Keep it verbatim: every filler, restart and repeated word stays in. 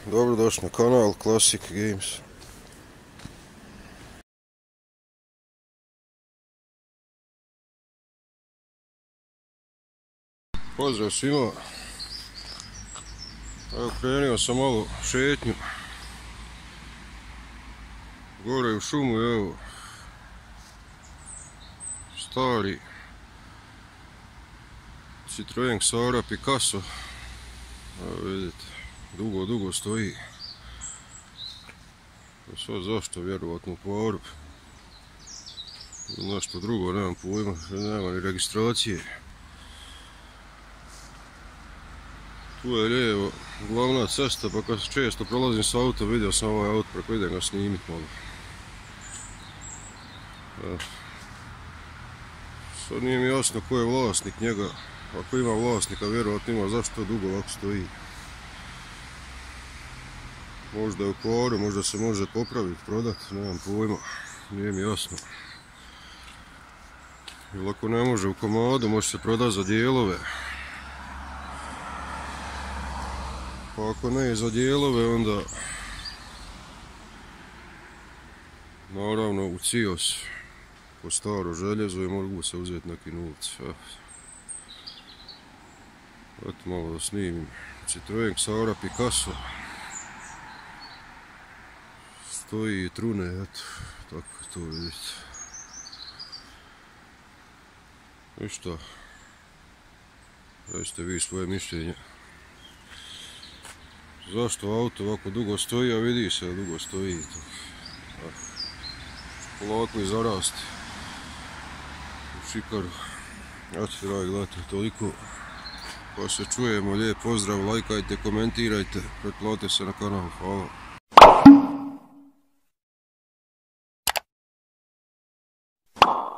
Dobrodošli na kanal Classic Games. Pozdrav svima. Evo, krenio sam malo šetnju gore u šumu. Evo, stari Citroen Xsara Picasso. Evo vidite, dugo, dugo stoji. Sad zašto, vjerovatno u poru. Nešto drugo, nemam pojma, nema ni registracije. Tu je lijevo glavna cesta, pa kad često prolazim s autom, vidio sam ovaj auto, preko idem ga snimit malo. E. Sad nije mi jasno ko je vlasnik njega. Ako ima vlasnika, vjerovatno ima zašto dugo ovako stoji. Možda je u kvaru, možda se može popraviti, prodati, nemam pojma, nije mi jasno. Ili ako ne može u komadu, može se prodati za dijelove. Pa ako ne za dijelove, onda naravno u Cios po staro željezo i mogu se uzeti neki novci. Eto malo da snimim Citroen Xsara Picasso. Stoji i trune, eto, tako to vidite. I šta? Recite vi svoje mišljenje. Zašto auto ovako dugo stoji, a vidi se da dugo stoji. Polako i zarasti u šikaru. Eto, dragi gledatelji, toliko. Pa se čujemo, lijep pozdrav, lajkajte, komentirajte, pretplatite se na kanal, hvala.